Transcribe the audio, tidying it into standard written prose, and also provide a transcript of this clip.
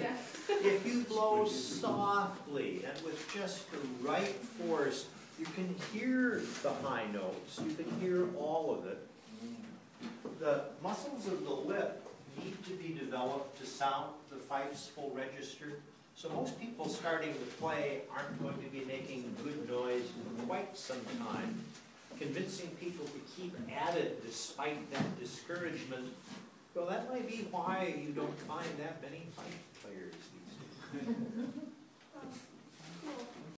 Yeah. If you blow softly and with just the right force, you can hear the high notes. You can hear all of it. The muscles of the lip need to be developed to sound the fife's full register. So most people starting to play aren't going to be making good noise for quite some time. Convincing people to keep at it despite that discouragement, well, that might be why you don't find that many fife players these days.